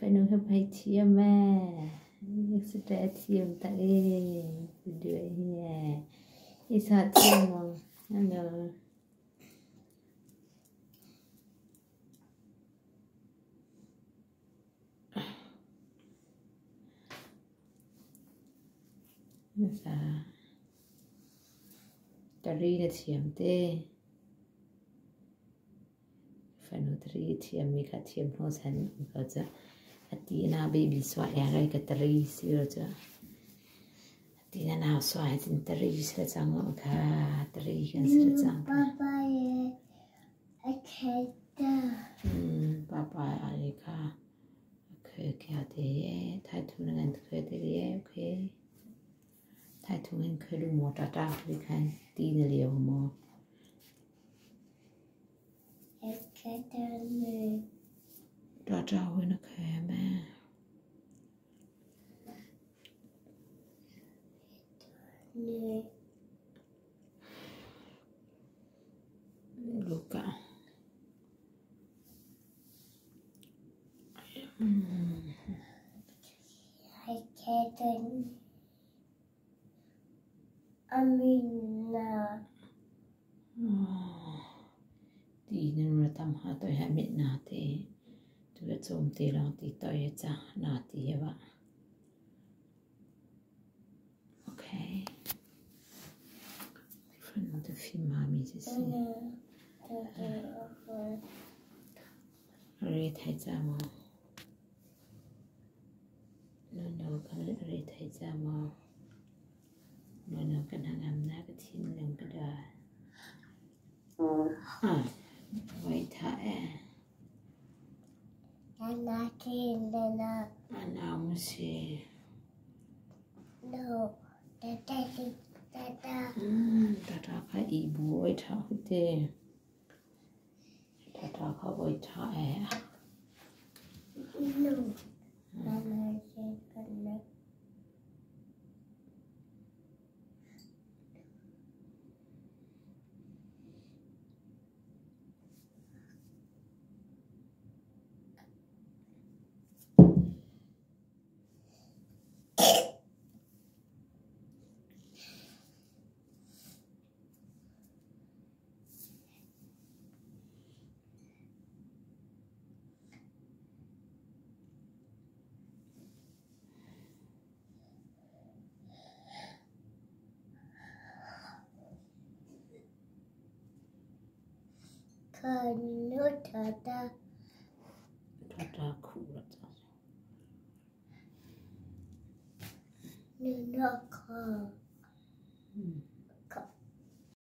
phải nói hợp hay thiêm mà những sự trẻ thiêm tại đuổi nhà ít sao thiêm mà nó là tari là thiêm tê phải nói tari thiêm mi cả thiêm nó thành có chứ Tina baby xoay ra cái tari xíu chứ Tina nào xoay trên tari sẽ chẳng ngọn cả tari cái sẽ chẳng Papa Papa ai cả okay kia thế thay thu nên khơi thế okay thay thu nên khơi đủ một trà đi khai Tina liều một trà hơi nó khơi mà Luca Amina Thì nên là tâm hạ tôi hay biết nà thì tôi biết zoom thì lòng thì tôi chắc nà thì vậy ok phần một cái phim mà mình sẽ xem rồi thấy ra mà nó cái rồi thấy ra mà nó cái hàng âm na cái thiên lượng cái đời vậy thả Anna Kindena Anna Musi No Tata Tata ka ibu vậy thả thế Tata ka vậy thả No Anna Kindena No Tata Tata cool No